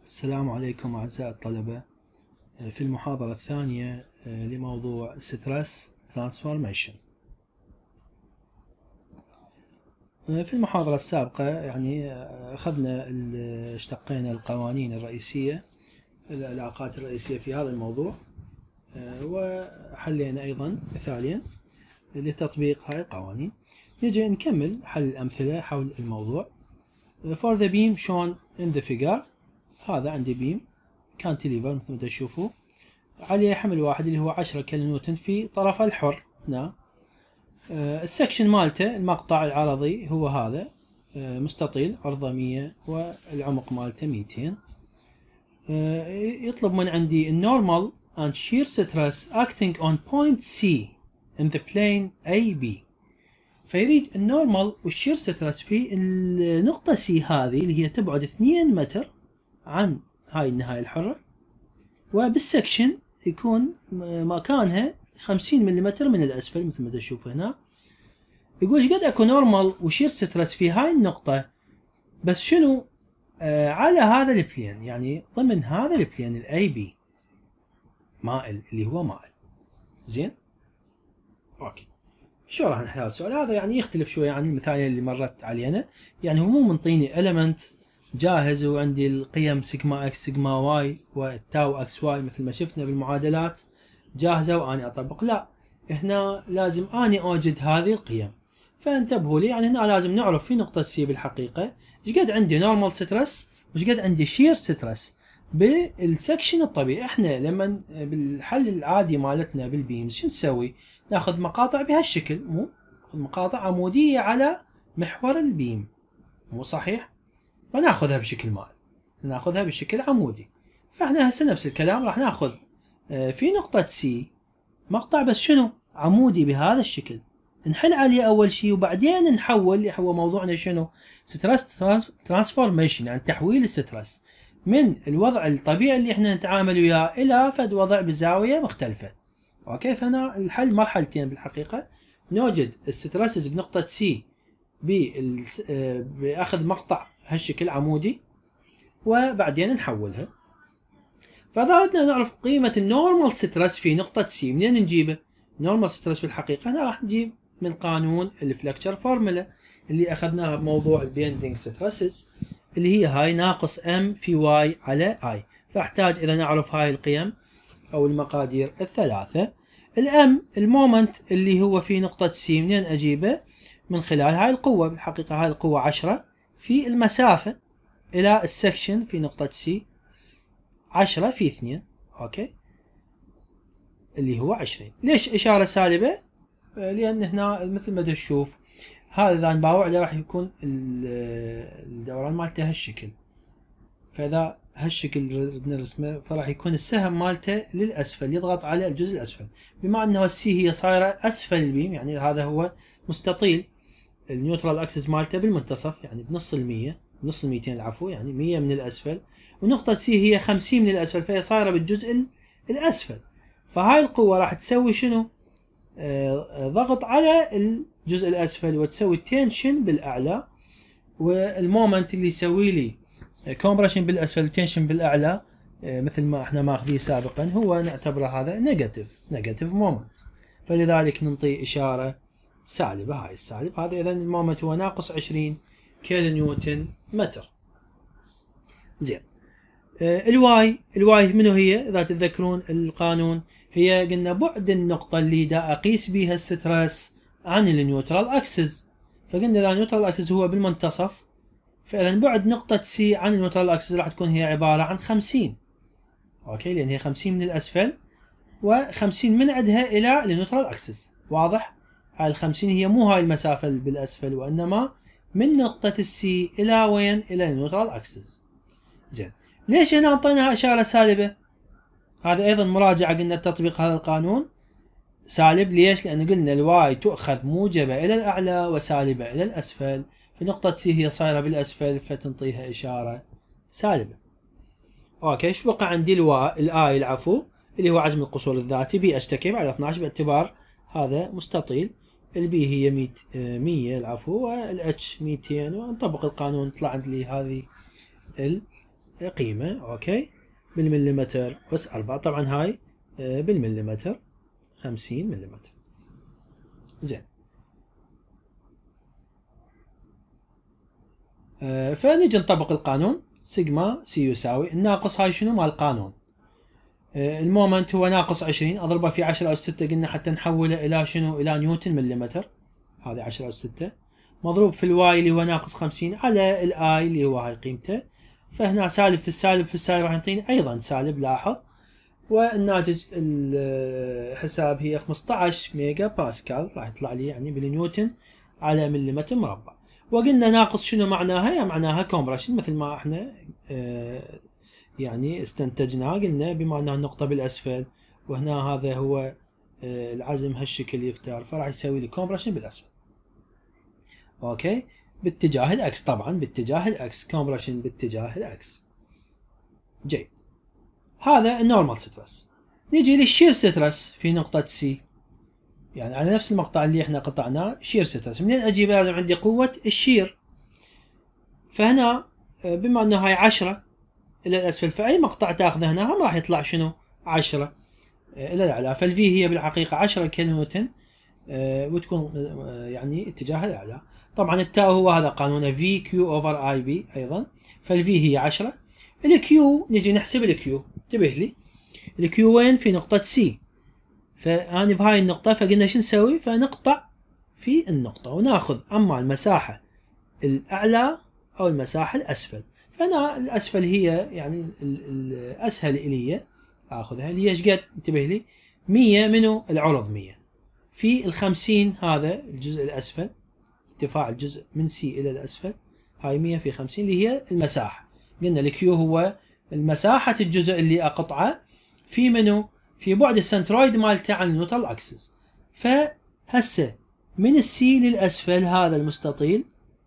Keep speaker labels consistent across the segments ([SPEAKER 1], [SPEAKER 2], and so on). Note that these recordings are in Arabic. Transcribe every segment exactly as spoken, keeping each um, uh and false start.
[SPEAKER 1] السلام عليكم أعزائي الطلبة. في المحاضرة الثانية لموضوع Stress Transformation. في المحاضرة السابقة يعني أخذنا اشتقينا القوانين الرئيسية، العلاقات الرئيسية في هذا الموضوع، وحلينا أيضا مثالين لتطبيق هاي القوانين. نجي نكمل حل الأمثلة حول الموضوع. For the beam shown in the figure، هذا عندي بيم كانتيليفر مثل ما تشوفوا، عليه حمل واحد اللي هو عشرة كيلو نيوتن في طرفه الحر هنا. آه السكشن مالته المقطع العرضي هو هذا، آه مستطيل عرضه مية والعمق مالته مئتين. آه يطلب من عندي النورمال and shear stress acting on point C in the plane A B. فيريد النورمال والشير سترس في النقطة C هذه اللي هي تبعد اثنين متر عن هاي النهاية الحرة، وبالسكشن يكون مكانها خمسين ملم من الأسفل مثل ما تشوف هنا. يقول ايش قد اكو نورمال وشير سترس في هاي النقطة، بس شنو؟ آه على هذا البلين، يعني ضمن هذا البلين الاي بي مائل اللي هو مائل. زين؟ اوكي. شو راح نحل هذا السؤال؟ هذا يعني يختلف شوية عن المثالين اللي مرت علينا، يعني هو مو منطيني element جاهز وعندي القيم سيجما اكس سيجما واي والتاو اكس واي مثل ما شفنا بالمعادلات جاهزة واني اطبق. لا، هنا لازم اني اوجد هذه القيم. فانتبهوا لي، يعني هنا لازم نعرف في نقطة سي بالحقيقة ايش قد عندي نورمال ستريس وايش قد عندي شير ستريس بالسكشن الطبيعي. احنا لما بالحل العادي مالتنا بالبيمز شو نسوي؟ ناخذ مقاطع بهالشكل، مو مقاطع عمودية على محور البيم، مو صحيح؟ فناخذها بشكل مائل، ناخذها بشكل عمودي. فاحنا هسه نفس الكلام راح ناخذ في نقطة سي مقطع بس شنو؟ عمودي بهذا الشكل، نحل عليه اول شيء وبعدين نحول اللي هو موضوعنا شنو؟ ستريس ترانسفورميشن، يعني تحويل الستريس من الوضع الطبيعي اللي احنا نتعامل وياه الى فد وضع بزاوية مختلفة. اوكي، فهنا الحل مرحلتين بالحقيقة. نوجد الستريسز بنقطة سي باخذ مقطع هالشكل عمودي وبعدين نحولها. فاذا اردنا نعرف قيمة النورمال ستريس في نقطة سي منين نجيبه؟ نورمال ستريس بالحقيقة هنا راح نجيب من قانون الفلكتشر فورمولا اللي اخذناها بموضوع البيندنج ستريسز، اللي هي هاي ناقص ام في واي على اي. فاحتاج اذا نعرف هاي القيم او المقادير الثلاثة. الام المومنت اللي هو في نقطة سي منين اجيبه؟ من خلال هاي القوة. بالحقيقة هاي القوة عشرة في المسافة الى السكشن في نقطة سي، عشرة في اثنين، اوكي، اللي هو عشرين. ليش اشارة سالبة؟ لان هنا مثل ما تشوف هذا اذا نباوع عليه راح يكون الدوران مالته هالشكل، فاذا هالشكل نرسمه فراح يكون السهم مالته للاسفل يضغط على الجزء الاسفل، بما انه السي هي صايره اسفل البيم، يعني هذا هو مستطيل النيوترال اكسس مالته بالمنتصف، يعني بنص المية بنص الميتين العفو، يعني مية من الاسفل، ونقطة سي هي خمسين من الاسفل، فهي صايره بالجزء الاسفل. فهاي القوة راح تسوي شنو؟ آه ضغط على الجزء الاسفل وتسوي تنشن بالاعلى، والمومنت اللي يسوي لي كومبريشن بالاسفل وتنشن بالاعلى آه مثل ما احنا ماخذيه سابقا هو نعتبره هذا نيجاتيف نيجاتيف مومنت، فلذلك ننطي اشاره سالبه. هاي السالب هذا، اذا المومنت هو ناقص عشرين كيلو نيوتن متر. زين، آه الواي الواي منو هي؟ اذا تتذكرون القانون هي قلنا بعد النقطه اللي دا اقيس بها الستريس عن النيوترال اكسس. فقلنا اذا النيوترال اكسس هو بالمنتصف، فاذا بعد نقطه سي عن النيوترال اكسس راح تكون هي عباره عن خمسين. اوكي، لان هي خمسين من الاسفل وخمسين من عندها الى النيوترال اكسس. واضح؟ هاي الخمسين هي مو هاي المسافه بالاسفل، وانما من نقطه السي الى وين؟ الى النيوترال اكسس. زين، ليش هنا اعطيناها اشاره سالبه؟ هذا ايضا مراجعه، قلنا تطبيق هذا القانون سالب. ليش؟ لان قلنا الواي تؤخذ موجبه الى الاعلى وسالبه الى الاسفل، في نقطه سي هي صايره بالاسفل فتنطيها اشاره سالبه. اوكي، شو بقى عندي؟ الواي الاي العفو اللي هو عزم القصور الذاتي بي اشتكي على اثناعش باعتبار هذا مستطيل. البي هي مية العفو، والاتش مئتين، ونطبق القانون طلع عندي هذه قيمة اوكي بالمليمتر أس أربعة، طبعا هاي بالمليمتر خمسين مليمتر. زين آه فنيجي نطبق القانون. سيجما سي يساوي الناقص هاي شنو مال القانون، آه المومنت هو ناقص عشرين اضربه في عشرة أس ستة، قلنا حتى نحوله الى شنو الى نيوتن مليمتر، هذه عشرة أس ستة مضروب في الواي اللي هو ناقص خمسين على الاي اللي هو هاي قيمته، فهنا سالب في السالب في السالب راح يعطيني ايضا سالب، لاحظ، والناتج الحساب هي خمسة عشر ميجا باسكال، راح يطلع لي يعني بالنيوتن على مليمتر مربع. وقلنا ناقص شنو معناها؟ يعني معناها كومبريشن، مثل ما احنا اه يعني استنتجنا، قلنا بما انها النقطة بالاسفل وهنا هذا هو اه العزم هالشكل يفتر، فراح يسوي لي كومبريشن بالاسفل. اوكي باتجاه الاكس، طبعا باتجاه الاكس، كومبريشن باتجاه الاكس. جيد، هذا النورمال ستريس. نيجي للشير ستريس في نقطة سي، يعني على نفس المقطع اللي احنا قطعناه شير ستريس. منين اجيب؟ لازم عندي قوة الشير، فهنا بما انه هاي عشرة الى الاسفل، فاي مقطع تاخذه هنا هم راح يطلع شنو عشرة الى الاعلى، فالفي هي بالحقيقة عشرة كيلو نيوتن وتكون يعني اتجاه الاعلى. طبعا التاو هو هذا قانونه في كيو اوفر اي بي ايضا، فالفي هي عشرة. الكيو نجي نحسب الكيو، انتبه لي الكيو وين؟ في نقطة سي، فأنا بهاي النقطة، فقلنا شو نسوي؟ فنقطع في النقطة وناخذ اما المساحة الاعلى او المساحة الاسفل. فانا الاسفل هي يعني الاسهل الي اخذها، اللي هي ايش قد؟ انتبه لي مية منو العرض مية في الخمسين، هذا الجزء الاسفل، ارتفاع الجزء من سي الى الاسفل، هاي مية في خمسين اللي هي المساحة. قلنا الكيو هو المساحة الجزء اللي اقطعه في منو؟ في بعد السنترويد مالته عن النيوترال اكسس. فهسه من السي للاسفل هذا المستطيل،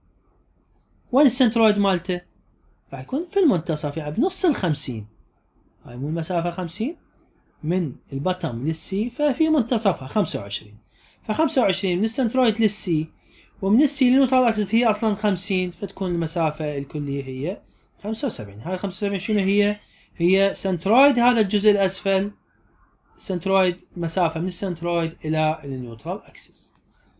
[SPEAKER 1] وين السنترويد مالته؟ راح يكون في المنتصف، يعني بنص الخمسين، هاي مو المسافة خمسين من البطم للسي، ففي منتصفها خمسة وعشرين، فخمسة وعشرين من السنترويد للسي ومن السي للنيوترال اكسس هي اصلا خمسين، فتكون المسافة الكلية هي خمسة وسبعين. هاي خمسة وسبعين شنو هي؟ هي سنترويد هذا الجزء الاسفل، سنترويد مسافة من السنترويد الى النيوترال اكسس.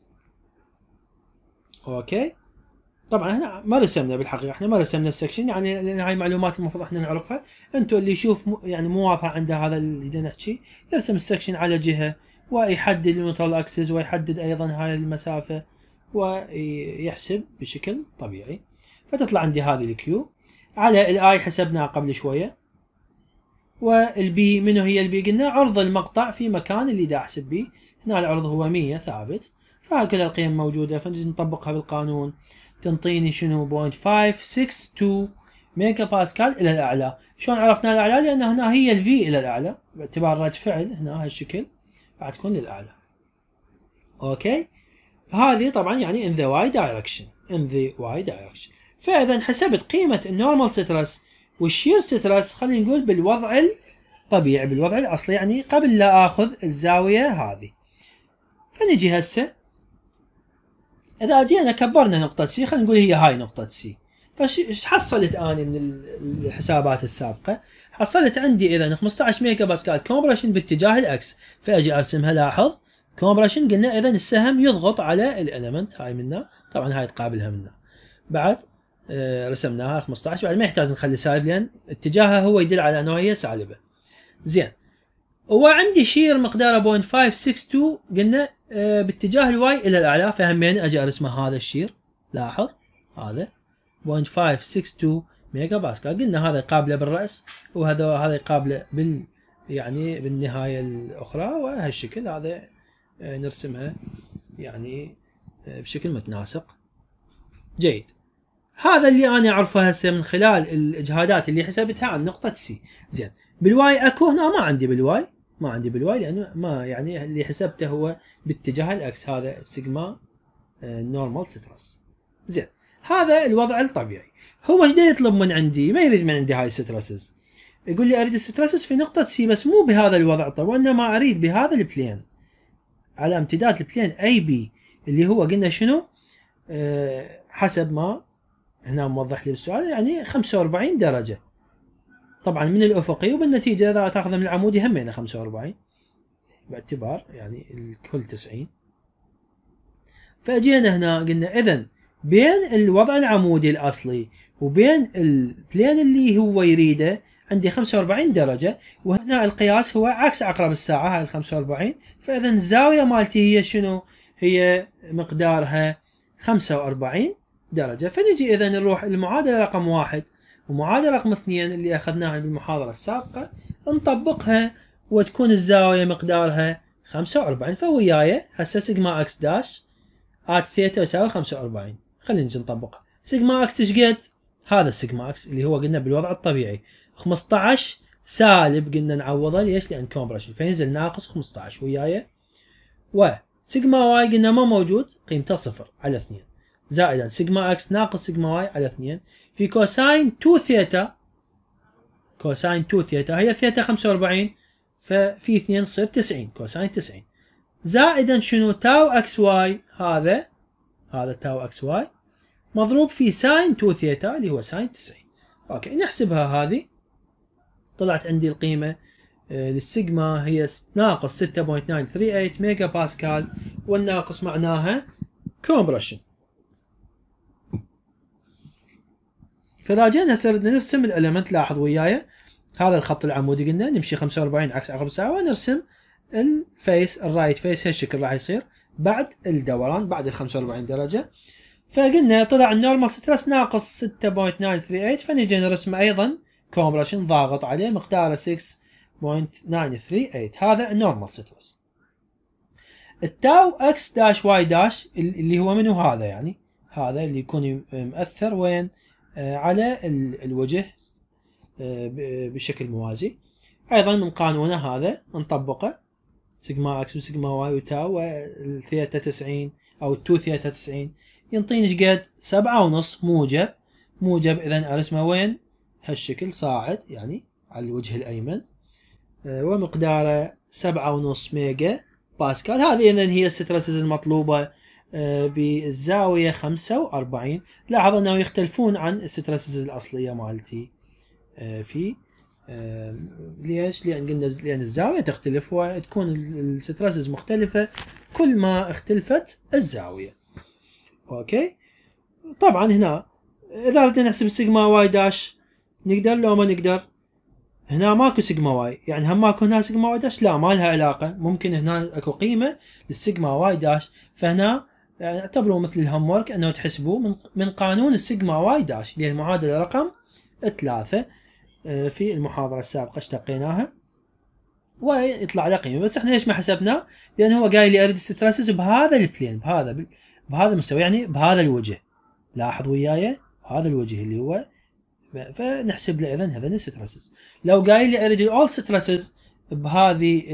[SPEAKER 1] اوكي طبعا هنا ما رسمنا، بالحقيقة احنا ما رسمنا السكشن، يعني لان هاي معلومات المفروض احنا نعرفها. انتم اللي يشوف يعني مو واضحة عنده هذا اللي بدنا نحكي، يرسم السكشن على جهة ويحدد النيوترال اكسس ويحدد ايضا هاي المسافة ويحسب بشكل طبيعي، فتطلع عندي هذه الكيو على الاي حسبناها قبل شوية، والبي منو هي البي؟ قلنا عرض المقطع في مكان اللي دا احسب بيه، هنا العرض هو مية ثابت، فهاي كل القيم موجودة، فنجي نطبقها بالقانون تنطيني شنو؟ بوينت خمسة ستة اثنين ميجا باسكال الى الاعلى. شلون عرفنا الاعلى؟ لان هنا هي الفي الى الاعلى، باعتبار رد فعل هنا هالشكل راح تكون للاعلى. اوكي هذه طبعا يعني in the y direction in the y direction. فاذا حسبت قيمة النورمال ستريس والشير ستريس، خلينا نقول بالوضع الطبيعي، بالوضع الاصلي، يعني قبل لا اخذ الزاوية هذه. فنجي هسه اذا جينا كبرنا نقطة سي، خلينا نقول هي هاي نقطة سي، فايش حصلت اني من الحسابات السابقة؟ حصلت عندي اذا خمسة عشر ميجا باسكال كومبريشن باتجاه الاكس، فاجي ارسمها. لاحظ كومبريشن قلنا اذا السهم يضغط على الاليمنت هاي منا، طبعا هاي تقابلها منا بعد آه رسمناها خمسة عشر، بعد ما يحتاج نخلي سالب لان اتجاهها هو يدل على انه هي سالبة. زين وعندي شير مقداره بوينت خمسة ستة اثنين، قلنا آه باتجاه الواي الى الاعلى، فهمين اجي ارسمه هذا الشير. لاحظ هذا بوينت خمسة ستة اثنين ميجا باسكال، قلنا هذا يقابله بالراس وهذا هذا يقابله بال يعني بالنهايه الاخرى، وهالشكل هذا آه نرسمها يعني آه بشكل متناسق. جيد، هذا اللي انا اعرفه هسه من خلال الاجهادات اللي حسبتها عن نقطه سي. زين بالواي اكو؟ هنا ما عندي بالواي، ما عندي بالواي لانه ما يعني اللي حسبته هو باتجاه الاكس، هذا سيجما نورمال ستريس. زين هذا الوضع الطبيعي. هو ايش يطلب من عندي؟ ما يريد من عندي هاي الستريسز، يقول لي اريد الستريسز في نقطه سي، بس مو بهذا الوضع الطبيعي، وانما اريد بهذا البلين على امتداد البلين اي بي، اللي هو قلنا شنو أه حسب ما هنا موضح لي بالسؤال، يعني خمسة وأربعين درجة. طبعا من الافقي، وبالنتيجه اذا تاخذها من العمودي همينه خمسة وأربعين باعتبار يعني الكل تسعين. فاجينا هنا قلنا اذا بين الوضع العمودي الاصلي وبين البلين اللي هو يريده عندي خمسة وأربعين درجه، وهنا القياس هو عكس عقرب الساعه هاي ال خمسة وأربعين، فاذا الزاويه مالتي هي شنو؟ هي مقدارها خمسة وأربعين درجه. فنجي اذا نروح المعادله رقم واحد ومعادله رقم اثنين اللي اخذناها بالمحاضره السابقه نطبقها، وتكون الزاويه مقدارها خمسة وأربعين. فوياي هسه سيجما اكس داش ات ثيتا يساوي خمسة وأربعين. خلينا نجي نطبقها. سيجما اكس ايش قد؟ هذا السيجما اكس اللي هو قلنا بالوضع الطبيعي خمسة عشر سالب، قلنا نعوضه ليش؟ لان كومبريشن، فينزل ناقص خمسة عشر وياي. وسيجما واي قلنا ما موجود، قيمته صفر على اثنين، زائدا سيجما اكس ناقص سيجما واي على اثنين في كوساين اثنين ثيتا. كوساين اثنين ثيتا هي ثيتا خمسة وأربعين، ففي اثنين تصير تسعين، كوساين تسعين، زائدا شنو؟ تاو اكس واي، هذا هذا تاو اكس واي مضروب في ساين اثنين ثيتا اللي هو ساين تسعين. اوكي نحسبها، هذه طلعت عندي القيمه للسيجما هي ناقص ستة فاصلة تسعمية وثمانية وثلاثين ميجا باسكال، والناقص معناها كومبريشن. فاذا جينا هسه نرسم الاليمنت، لاحظ وياي هذا الخط العمودي قلنا نمشي خمسة وأربعين عكس عقرب الساعه، ونرسم الفيس الرايت فيس هالشكل راح يصير بعد الدوران بعد ال خمسة وأربعين درجه. فقلنا طلع النورمال ستريس ناقص ستة فاصلة تسعمية وثمانية وثلاثين، فنجي نرسم ايضا كومبريشن ضاغط عليه مقداره ستة فاصلة تسعمية وثمانية وثلاثين. هذا النورمال ستريس. التاو اكس داش واي داش اللي هو منو؟ هذا يعني هذا اللي يكون مؤثر وين؟ آه على الوجه آه بشكل موازي. ايضا من قانونه هذا نطبقه، سيجما اكس وسيجما واي وتاو والثيتا تسعين او اثنين ثيتا تسعين ينطيني ايش قد؟ سبعة ونص موجب. موجب اذا ارسمه وين؟ هالشكل صاعد يعني على الوجه الايمن، آه ومقداره سبعة ونص ميجا باسكال. هذه اذا هي الستريسز المطلوبه آه بالزاويه خمسة وأربعين. لاحظ انه يختلفون عن الستريسز الاصليه مالتي آه في آه ليش؟ لان قلنا لان الزاويه تختلف وتكون الستريسز مختلفه كل ما اختلفت الزاويه. اوكي طبعا هنا اذا ردنا نحسب السيجما واي داش نقدر لو ما نقدر؟ هنا ماكو سيجما واي، يعني هم ماكو هنا سيجما واي داش؟ لا، ما لها علاقه، ممكن هنا اكو قيمه للسيجما واي داش، فهنا يعني اعتبروا مثل الهوم ورك انه تحسبوا من من قانون السيجما واي داش اللي هي المعادله رقم ثلاثة في المحاضره السابقه اشتقيناها ويطلع له قيمه. بس احنا ليش ما حسبناه؟ لان هو قايل لي اريد الستريسز بهذا البلين، بهذا بهذا المستوى، يعني بهذا الوجه. لاحظ وياي هذا الوجه اللي هو، فنحسب له اذا هذا الستريسز. لو قايل لي اريد الاول ستريسز بهذه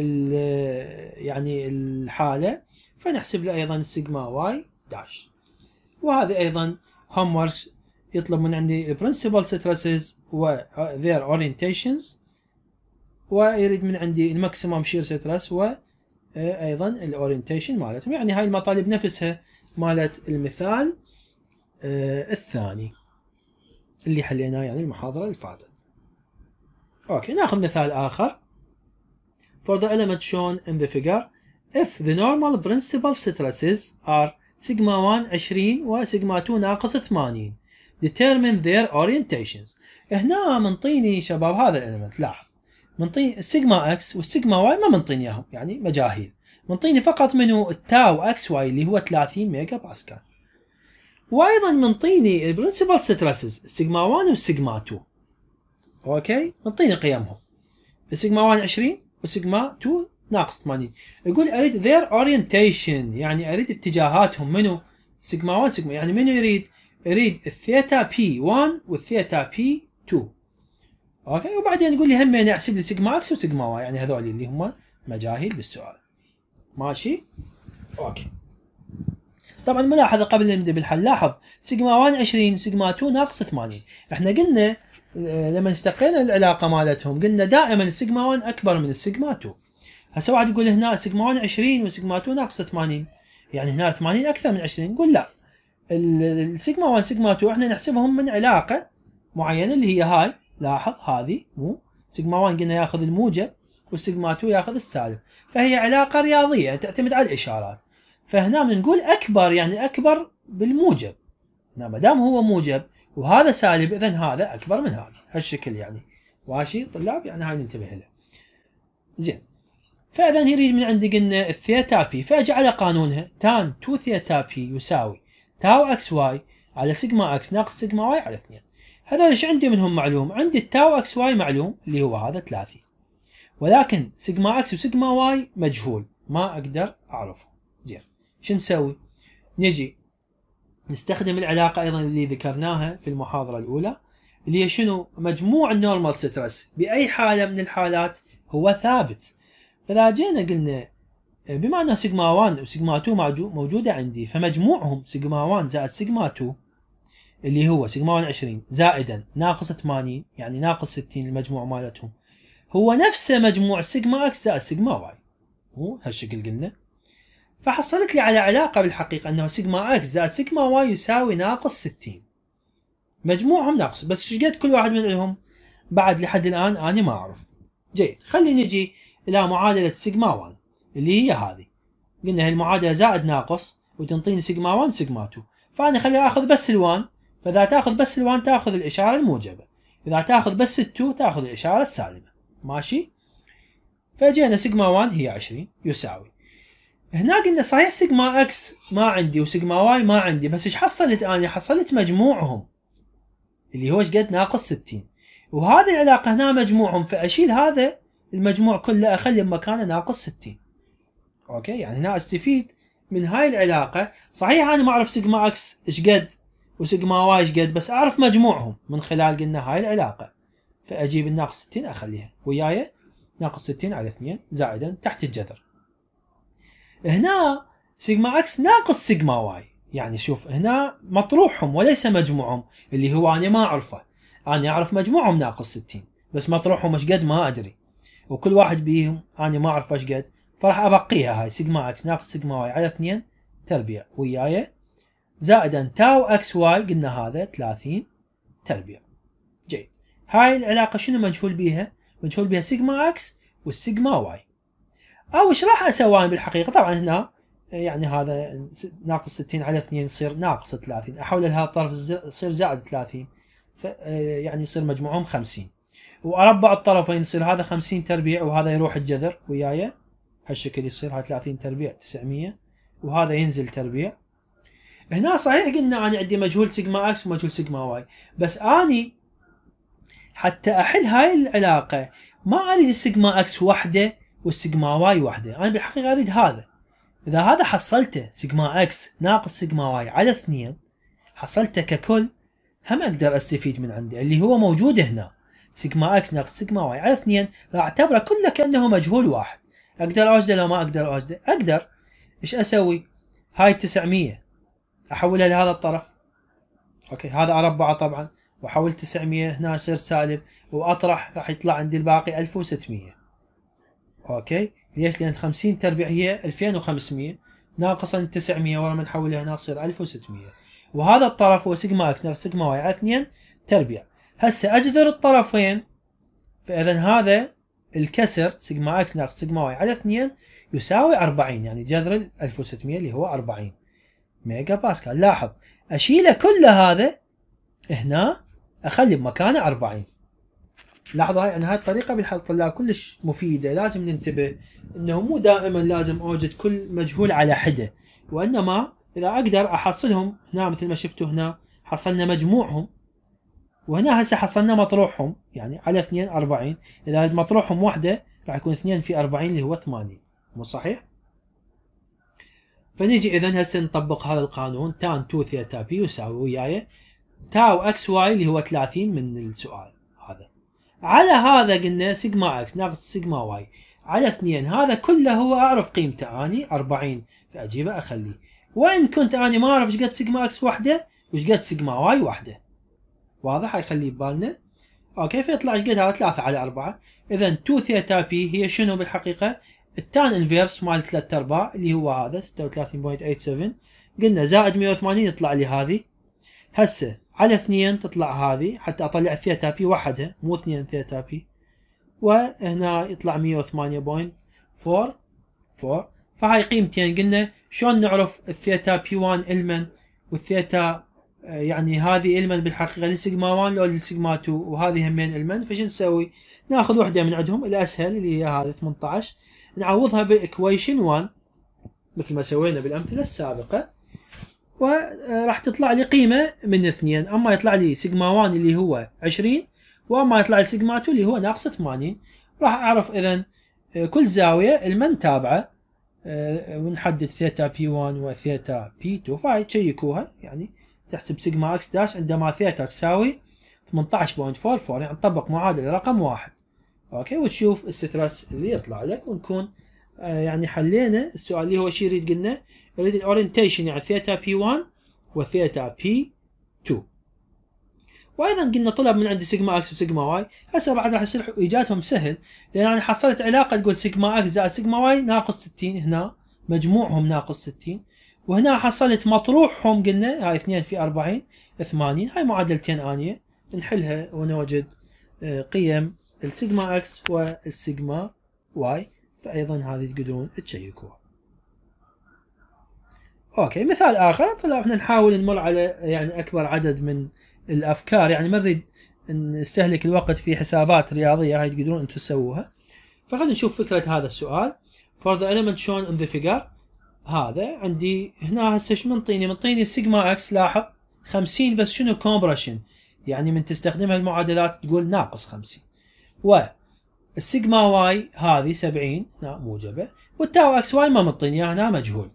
[SPEAKER 1] يعني الحاله فنحسب له ايضا السيجما واي داش. وهذه ايضا هوم وركس يطلب من عندي البرنسبل ستريسز و their orientations، ويريد من عندي الماكسيمم شير ستريس وايضا الاورينتيشن مالتهم. يعني هاي المطالب نفسها مالت المثال آه الثاني اللي حليناه يعني المحاضرة اللي فاتت. اوكي ناخذ مثال اخر. For the element shown in the figure, if the normal principal stresses are sigma واحد عشرين و sigma اثنين ناقص ثمانين determine their orientations. هنا منطيني شباب هذا الاليمنت، لاحظ منطيني السيجما اكس والسيجما واي ما منطيني اياهم، يعني مجاهيل، منطيني فقط منه التاو اكس واي اللي هو ثلاثين ميجا باسكال. وايضا منطيني البرنسبل ستريسز السيجما واحد والسيجما اثنين. اوكي منطيني قيمهم، السيجما واحد عشرين والسيجما اثنين ناقص ثمانين. يقول اريد their orientation، يعني اريد اتجاهاتهم منو؟ سيجما واحد سيجما، يعني منو يريد؟ يريد الثيتا بي واحد والثيتا بي اثنين. اوكي وبعدين يقول لي همين احسب لي سيجما اكس وسيجما واي، يعني هذول اللي هم مجاهيل بالسؤال. ماشي؟ اوكي. طبعا ملاحظه قبل لا نبدا بالحل، لاحظ سيجما واحد عشرين سيجما اثنين ناقص ثمانين. احنا قلنا لما اشتقينا العلاقه مالتهم قلنا دائما السيجما واحد اكبر من السيجما اثنين. هسه واحد يقول هنا سيجما واحد عشرين وسيجما اثنين ناقص ثمانين، يعني هنا ثمانين اكثر من عشرين. نقول لا، السيجما واحد سيجما اثنين احنا نحسبهم من علاقه معينه اللي هي هاي لاحظ هذه مو سيجما واحد قلنا ياخذ الموجب والسيجما اثنين ياخذ السالب، فهي علاقة رياضية تعتمد على الإشارات. فهنا بنقول أكبر يعني أكبر بالموجب، ما دام هو موجب وهذا سالب إذا هذا أكبر من هذا، هالشكل يعني. ماشي طلاب؟ يعني هاي ننتبه له. زين، فإذا يريد من عندي قلنا الثيتا بي، فأجي على قانونها تان تو ثيتا بي يساوي تاو اكس واي على سيجما اكس ناقص سيجما واي على اثنين. هذول ايش عندي منهم معلوم؟ عندي التاو اكس واي معلوم اللي هو هذا ثلاثين، ولكن سيجما اكس وسيجما واي مجهول ما اقدر اعرفه. زين، شو نسوي؟ نجي نستخدم العلاقة ايضا اللي ذكرناها في المحاضرة الاولى، اللي هي شنو؟ مجموع النورمال ستريس باي حالة من الحالات هو ثابت. فاذا جينا قلنا بما ان سيجما واحد وسيجما اثنين موجودة عندي، فمجموعهم سيجما واحد زائد سيجما اثنين اللي هو سيجما واحد وعشرين زائدا ناقص ثمانين يعني ناقص ستين المجموع مالتهم، هو نفسه مجموع سيجما اكس زائد سيجما واي. مو هالشكل قلنا؟ فحصلت لي على علاقة بالحقيقة انه سيجما اكس زائد سيجما واي يساوي ناقص ستين. مجموعهم ناقص، بس ايش قد كل واحد منهم بعد لحد الان انا ما اعرف. جيد، خلينا نجي الى معادلة سيجما واحد اللي هي هذه. قلنا هي المعادلة زائد ناقص وتنطيني سيجما واحد وسيجما اثنين، فانا خليني اخذ بس الوان، فاذا تاخذ بس الوان تاخذ الاشارة الموجبة، اذا تاخذ بس التو تاخذ الاشارة السالبة. ماشي؟ فجينا سيجما واحد هي عشرين يساوي، هنا قلنا صحيح سيجما اكس ما عندي وسيجما واي ما عندي، بس ايش حصلت انا؟ حصلت مجموعهم اللي هو ايش قد؟ ناقص ستين، وهذه العلاقة هنا مجموعهم، فاشيل هذا المجموع كله اخلي بمكانه ناقص ستين. اوكي، يعني هنا استفيد من هاي العلاقة. صحيح انا ما اعرف سيجما اكس ايش قد وسيجما واي ايش قد، بس اعرف مجموعهم من خلال قلنا هاي العلاقة، فاجيب الناقص ستين اخليها وياي ناقص ستين على اثنين زائدا تحت الجذر. هنا سيجما اكس ناقص سيجما واي، يعني شوف هنا مطروحهم وليس مجموعهم اللي هو انا ما اعرفه، انا اعرف مجموعهم ناقص ستين بس مطروحهم ايش قد ما ادري، وكل واحد بيهم انا ما اعرف ايش قد، فراح ابقيها هاي سيجما اكس ناقص سيجما واي على اثنين تربيع وياي زائدا تاو اكس واي قلنا هذا ثلاثين تربيع. جيد، هاي العلاقة شنو مجهول بيها؟ مجهول بيها سيجما اكس والسيجما واي. او ايش راح اسوي انا بالحقيقة؟ طبعا هنا يعني هذا ناقص ستين على اثنين يصير ناقص ثلاثين، احول لهذا الطرف يصير زائد ثلاثين، ف يعني يصير مجموعهم خمسين، واربع الطرفين يصير هذا خمسين تربيع وهذا يروح الجذر وياي هالشكل، يصير هاي ثلاثين تربيع تسعمية وهذا ينزل تربيع. هنا صحيح قلنا انا عندي مجهول سيجما اكس ومجهول سيجما واي، بس اني حتى احل هاي العلاقة ما اريد السيجما اكس وحده والسيجما واي وحده، انا بالحقيقة اريد هذا. اذا هذا حصلته سيجما اكس ناقص سيجما واي على اثنين حصلته ككل، هم اقدر استفيد من عنده اللي هو موجود هنا سيجما اكس ناقص سيجما واي على اثنين، راح اعتبره كله كانه مجهول واحد. اقدر اوجده لو ما اقدر اوجده؟ اقدر. ايش اسوي؟ هاي تسعمية احولها لهذا الطرف، اوكي هذا اربعه طبعا، واحول تسعمية هنا يصير سالب، واطرح راح يطلع عندي الباقي ألف وستمية. اوكي، ليش؟ لان خمسين تربيع هي ألفين وخمسمية ناقصا تسعمية، ورا ما نحولها هنا تصير ألف وستمية، وهذا الطرف هو سيجما اكس ناقص سيجما واي على اثنين تربيع. هسه اجذر الطرفين، فاذا هذا الكسر سيجما اكس ناقص سيجما واي على اثنين يساوي أربعين، يعني جذر ال ألف وستمية اللي هو أربعين ميجا باسكال. لاحظ اشيله كله هذا هنا اخلي بمكانه أربعين. لاحظوا هاي يعني هاي الطريقه بالحل طلاب كلش مفيده، لازم ننتبه انه مو دائما لازم اوجد كل مجهول على حده، وانما اذا اقدر احصلهم هنا مثل ما شفتوا هنا حصلنا مجموعهم، وهنا هسه حصلنا مطروحهم يعني على اثنين أربعين، اذا مطروحهم وحده راح يكون اثنين في أربعين اللي هو ثمانين، مو صحيح؟ فنيجي اذا هسه نطبق هذا القانون تان تو ثيتا بي يساوي وياي تاو اكس واي اللي هو ثلاثين من السؤال هذا، على هذا قلنا سيجما اكس ناقص سيجما واي على اثنين، هذا كله هو اعرف قيمته اني أربعين، فاجيبه اخليه، وان كنت اني ما اعرف ايش قد سيجما اكس وحده وايش قد سيجما واي وحده. واضح؟ هاي خليه ببالنا. اوكي، فيطلع ايش قد هذا؟ ثلاثة على أربعة. اذا تو ثيتا بي هي شنو بالحقيقه؟ التان انفيرس مال ثلاثة ارباع اللي هو هذا ستة وثلاثين فاصلة سبعة وثمانين، قلنا زائد مية وثمانين يطلع لي هذه. هسه على اثنين تطلع هذه حتى اطلع الثيتا بي وحدها مو اثنين ثيتا بي، وهنا يطلع مية وثمانية فاصلة أربعة أربعة. فهاي قيمتين قلنا شلون نعرف الثيتا بي واحد المن والثيتا يعني هذه المن بالحقيقه للسيجما واحد لو للسيجما اثنين، وهذه همين المن. فشو نسوي؟ ناخذ وحده من عندهم الاسهل اللي هي هذه ثمانية عشر، نعوضها بايكويشن واحد مثل ما سوينا بالامثله السابقه، وراح تطلع لي قيمه من اثنين، اما يطلع لي سيجما واحد اللي هو عشرين، واما يطلع لي سيجما اثنين اللي هو ناقص ثمانين. راح اعرف اذا كل زاويه المن تابعه، ونحدد ثيتا بي واحد وثيتا بي اثنين. فهاي تشيكوها يعني تحسب سيجما اكس داش عندما ثيتا تساوي ثمانية عشر فاصلة أربعة أربعة، يعني نطبق معادله رقم واحد. اوكي، وتشوف السترس اللي يطلع لك، ونكون آه يعني حلينا السؤال اللي هو شي يريد قلنا يريد الاورينتيشن يعني ثيتا بي واحد وثيتا بي اثنين. وايضا قلنا طلب من عندي سيجما اكس وسيجما واي. هسه بعد راح يصير ايجادهم سهل، لان انا حصلت علاقه تقول سيجما اكس زائد سيجما واي ناقص ستين، هنا مجموعهم ناقص ستين، وهنا حصلت مطروحهم قلنا هاي اثنين في أربعين ثمانين. هاي معادلتين انيه نحلها ونوجد قيم السيجما اكس والسيجما واي. فايضا هذه تقدرون تشيكوها. اوكي، مثال اخر. طلع احنا نحاول نمر على يعني اكبر عدد من الافكار، يعني ما نريد نستهلك الوقت في حسابات رياضيه، هاي تقدرون انتم تسووها. فخلينا نشوف فكره هذا السؤال. for the element shown in the figure. هذا عندي هنا هسه شو منطيني؟ منطيني السيجما اكس لاحظ خمسين، بس شنو كومبريشن، يعني من تستخدمها المعادلات تقول ناقص خمسين. والسيجما واي هذه سبعين هنا موجبه، والتاو اكس واي ما منطيني هنا مجهول.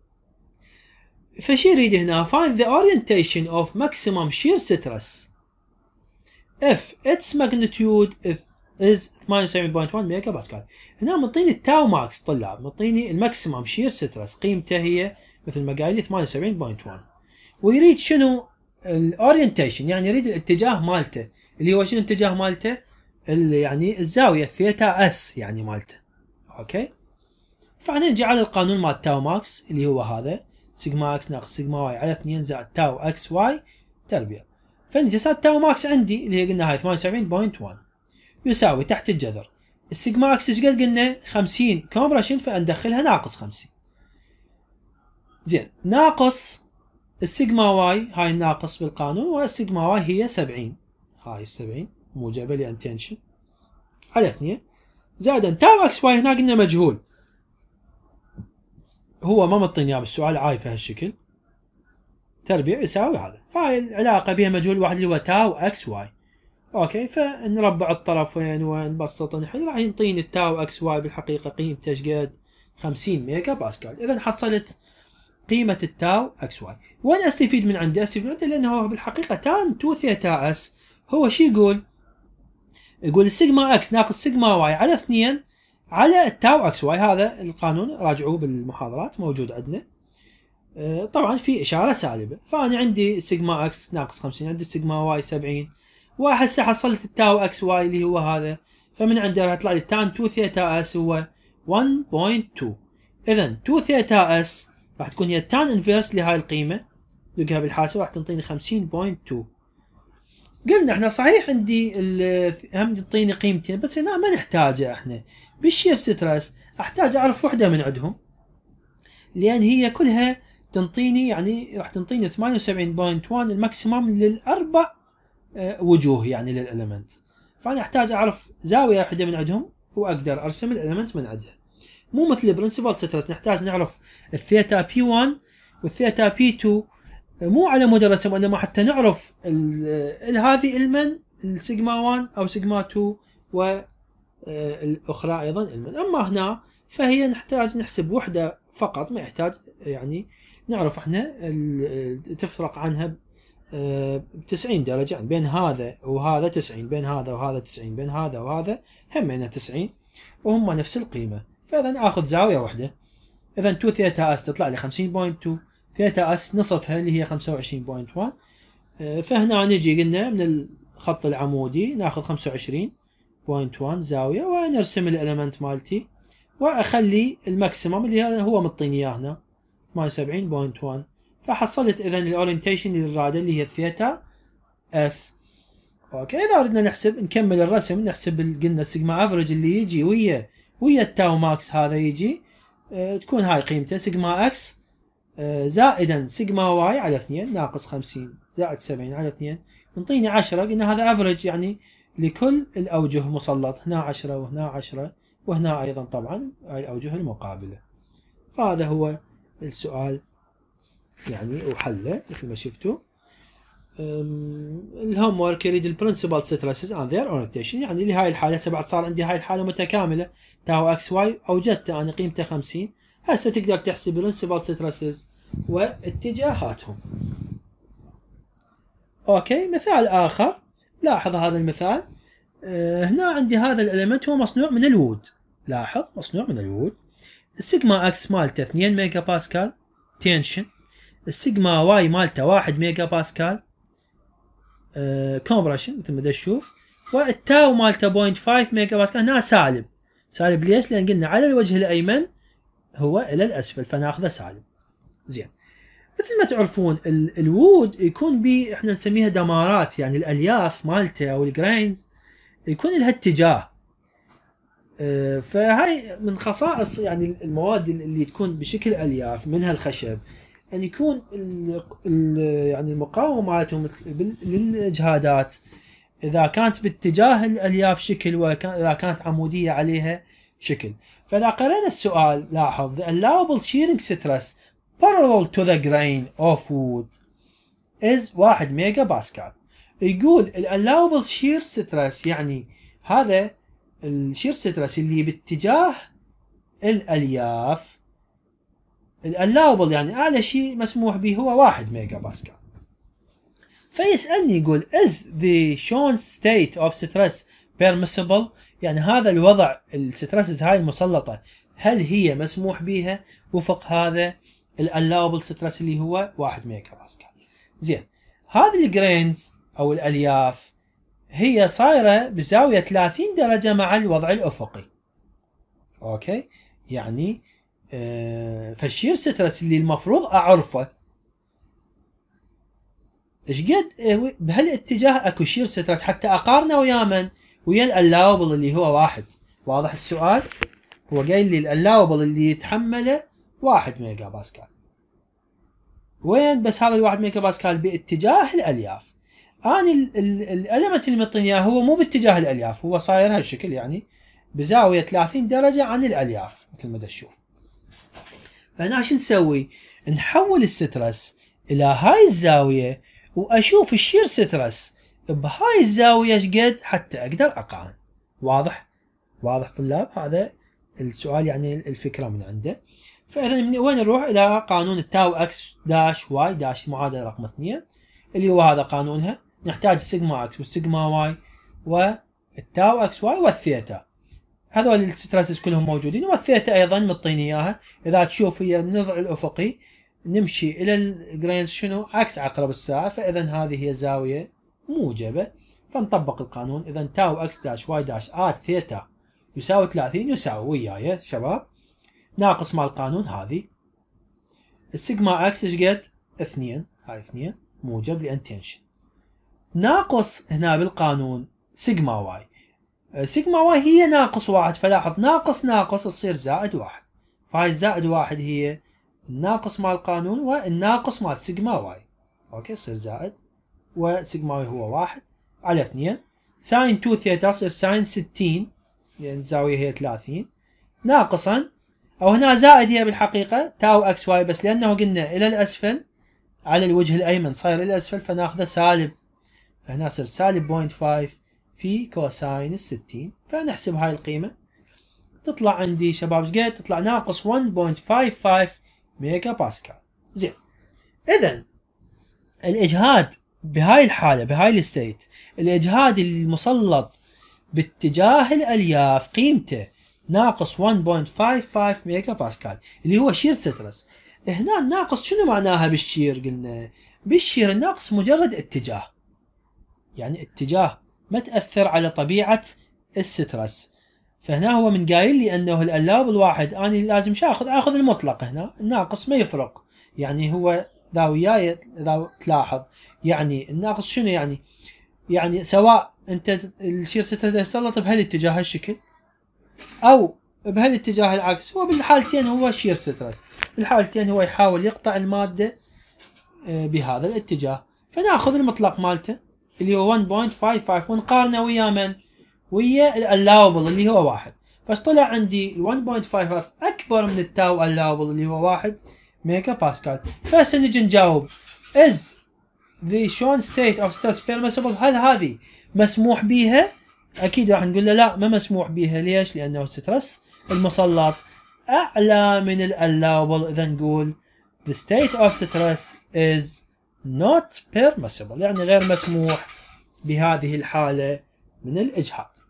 [SPEAKER 1] فشي يريد هنا find the orientation of maximum shear stress if its magnitude is ثمانية وسبعين فاصلة واحد ميجا باسكال. هنا منطيني التاو ماكس طلاب، منطيني الماكسيمم شير سترس قيمته هي مثل ما قايل لي ثمانية وسبعين فاصلة واحد، ويريد شنو الاورينتيشن، يعني يريد الاتجاه مالته اللي هو شنو الاتجاه مالته، اللي يعني الزاويه ثيتا اس يعني مالته. اوكي، فاحنا نجي على القانون مال التاو ماكس اللي هو هذا سيجما اكس ناقص سيجما واي على اثنين زائد تاو اكس واي تربيع. فنجي صار تاو ماكس عندي اللي هي قلنا هاي ثمانية وسبعين فاصلة واحد يساوي تحت الجذر السيجما اكس ايش قد قلنا خمسين كومبريشن، فندخلها ناقص خمسين. زين، ناقص السيجما واي، هاي الناقص بالقانون، والسيجما واي هي سبعين، هاي سبعين موجبه لان تنشن على اثنين زائد تاو اكس واي هنا قلنا مجهول، هو ما مطيني اياه بالسؤال عايفه هالشكل تربيع يساوي هذا. فهاي العلاقه بها مجهول واحد اللي هو تاو اكس واي. اوكي، فنربع الطرفين ونبسط نحل، راح ينطيني التاو اكس واي بالحقيقه قيمته ايش قد؟ خمسين ميجا باسكال. اذا حصلت قيمه التاو اكس واي. وين استفيد من عندي؟ استفيد من عندي لانه هو بالحقيقه تان تو ثيتا اس هو شو يقول؟ يقول السيجما اكس ناقص سيجما واي على اثنين على التاو اكس واي. هذا القانون راجعوه بالمحاضرات موجود عندنا. طبعا في اشاره سالبه، فانا عندي سيجما اكس ناقص خمسين، عندي السيجما واي سبعين، وهسه حصلت التاو اكس واي اللي هو هذا، فمن عنده راح يطلع لي تان تو ثيتا اس هو واحد فاصلة اثنين. اذا تو ثيتا اس راح تكون هي التان انفيرس لهاي القيمه، نلقاها بالحاسبه راح تنطيني خمسين فاصلة اثنين. قلنا احنا صحيح عندي هم تعطيني قيمتين، بس هنا ما نحتاجها احنا بالشير ستريس، احتاج اعرف وحده من عندهم لان هي كلها تنطيني يعني راح تنطيني ثمانية وسبعين فاصلة واحد الماكسيمم للاربع وجوه يعني للاليمنت. فانا احتاج اعرف زاويه واحده من عندهم واقدر ارسم الاليمنت من عندها. مو مثل البرنسبل ستريس نحتاج نعرف الثيتا بي واحد والثيتا بي اثنين مو على مود الرسم، وانما حتى نعرف هذه المن السيجما واحد او سيجما اثنين والاخرى ايضا المن. اما هنا فهي نحتاج نحسب وحده فقط، ما يحتاج يعني نعرف احنا تفرق عنها ب تسعين درجه، يعني بين هذا وهذا تسعين، بين هذا وهذا تسعين، بين هذا وهذا همينه تسعين، وهم نفس القيمه. فاذا اخذ زاويه واحده. اذا تو ثيتا اس تطلع لي خمسين فاصلة اثنين، ثيتا اس نصفها اللي هي خمسة وعشرين فاصلة واحد. فهنا نجي قلنا من الخط العمودي ناخذ خمسة وعشرين فاصلة واحد زاويه، ونرسم الاليمنت مالتي، واخلي الماكسيمم اللي هذا هو مطيني اياه هنا ثمانية وسبعين فاصلة واحد. فحصلت اذا الاورينتيشن للراده اللي هي الثيتا اس. اوكي اذا ردنا نحسب نكمل الرسم نحسب قلنا سيجما افريج اللي يجي ويا ويا التاو ماكس هذا يجي اه تكون هاي قيمته سيجما اكس اه زائدا سيجما واي على اثنين ناقص خمسين زائد سبعين على اثنين ينطيني عشرة. قلنا هذا افريج يعني لكل الاوجه مسلط، هنا عشرة وهنا عشرة وهنا ايضا طبعا هاي الاوجه المقابله. فهذا هو السؤال يعني وحله مثل ما شفتوا. الهوم ورك يريد البرنسبل ستريسز اند ذير اورينتيشن، يعني لهاي الحاله هسه بعد صار عندي هاي الحاله متكامله تاو اكس واي اوجدته انا قيمته خمسين، هسه تقدر تحسب البرنسبل ستريسز واتجاهاتهم. اوكي مثال اخر، لاحظ هذا المثال. أه هنا عندي هذا الاليمنت هو مصنوع من الوود، لاحظ مصنوع من الوود. السيجما اكس مالته اثنين ميجا باسكال تنشن، السيجما واي مالته واحد ميجا باسكال أه كومبريشن مثل ما تشوف، والتاو مالته صفر فاصلة خمسة ميجا باسكال. هنا سالب، سالب ليش؟ لان قلنا على الوجه الايمن هو الى الاسفل فناخذه سالب. زين مثل ما تعرفون الوود يكون به احنا نسميها دمارات، يعني الالياف مالته او الجرينز يكون لها اتجاه. أه فهاي من خصائص يعني المواد اللي تكون بشكل الياف منها الخشب ان يكون ال ال يعني المقاومه مالتهم للاجهادات اذا كانت باتجاه الالياف شكل واذا كانت عموديه عليها شكل. فاذا قرأنا السؤال لاحظ the allowable shearing stress parallel to the grain of wood is واحد ميجا باسكال. يقول ال allowable shear stress يعني هذا الشير سترس اللي باتجاه الالياف، ال allowable يعني اعلى شيء مسموح به هو واحد ميجا باسكال. فيسألني يقول is the shown state of stress permissible، يعني هذا الوضع السترسز هاي المسلطة هل هي مسموح بها وفق هذا ال allowable stress اللي هو واحد ميجا باسكال. زين هذه الجرينز او الالياف هي صايرة بزاوية ثلاثين درجة مع الوضع الافقي. اوكي يعني آه فالشير سترس اللي المفروض اعرفه ايش قد بهالاتجاه اكو شير سترس حتى اقارنه ويا من؟ ويا الاللاوبل اللي هو واحد. واضح السؤال؟ هو قايل لي الاللاوبل اللي يتحمله واحد ميجا باسكال. وين بس هذا الواحد ميجا باسكال باتجاه الالياف. انا الالمنت اللي معطيني اياه هو مو باتجاه الالياف، هو صاير هالشكل يعني بزاويه ثلاثين درجه عن الالياف مثل ما تشوف. فهنا شو نسوي؟ نحول السترس الى هاي الزاويه واشوف الشير سترس بهاي الزاويه ايش قد حتى اقدر اقارن. واضح؟ واضح طلاب؟ هذا السؤال يعني الفكره من عنده. فاذا من وين نروح؟ الى قانون التاو اكس داش واي داش المعادله رقم اثنين اللي هو هذا قانونها. نحتاج السيجما اكس والسيجما واي والتاو اكس واي والثيتا، هذول السترسز كلهم موجودين، والثيتا ايضا مطيني اياها. اذا تشوف هي من الوضع الافقي نمشي الى الجرينز شنو؟ عكس عقرب الساعه، فاذا هذه هي زاويه موجبه. فنطبق القانون. اذا تاو اكس داش واي داش ات ثيتا يساوي ثلاثين يساوي وياي شباب ناقص مع القانون هذه السيجما اكس ايش قد؟ اثنين، هاي اثنين موجب لان تنشن، ناقص هنا بالقانون سيجما واي. سيجما واي هي ناقص واحد، فلاحظ ناقص ناقص تصير زائد واحد، فهاي زائد واحد هي الناقص مع القانون والناقص مع سيجما واي. اوكي تصير زائد وسيجما واي هو واحد على اثنين. ساين اثنين ثيتا تصير ساين ستين لان الزاويه هي ثلاثين ناقصا او هنا زائد هي بالحقيقه تاو اكس واي، بس لانه قلنا الى الاسفل على الوجه الايمن صاير الى الاسفل فناخذه سالب، فهنا يصير سالب صفر فاصلة خمسة في كوساين الستين. فنحسب هاي القيمه تطلع عندي شباب ايش قد؟ تطلع ناقص واحد فاصلة خمسة خمسة ميجا باسكال. زين اذا الاجهاد بهاي الحاله بهاي الستيت الاجهاد المسلط باتجاه الالياف قيمته ناقص واحد فاصلة خمسة خمسة ميجا باسكال اللي هو شير سترس. هنا الناقص شنو معناها بالشير؟ قلنا بالشير الناقص مجرد اتجاه، يعني اتجاه ما تأثر على طبيعة السترس. فهنا هو من قايل لي انه الالاب الواحد انا لازم شو اخذ؟ اخذ المطلق. هنا الناقص ما يفرق، يعني هو ذا وياي اذا تلاحظ يعني الناقص شنو يعني؟ يعني سواء انت الشير سترس يتسلط بهالاتجاه هالشكل او بهالاتجاه العكس، هو بالحالتين هو شير سترس، بالحالتين هو يحاول يقطع المادة بهذا الاتجاه. فناخذ المطلق مالته اللي هو واحد فاصلة خمسة خمسة ونقارنه ويا من؟ ويا الالاوبل اللي هو واحد. بس طلع عندي ال واحد فاصلة خمسة خمسة اكبر من التاو الاوبل اللي هو واحد ميجا باسكال. فهسه نجي نجاوب is the shown state of stress permissible، هل هذه مسموح بها؟ اكيد راح نقول له لا ما مسموح بها. ليش؟ لانه السترس المسلط اعلى من الالاوبل. اذا نقول the state of stress is not permissible، يعني غير مسموح بهذه الحالة من الإجهاض.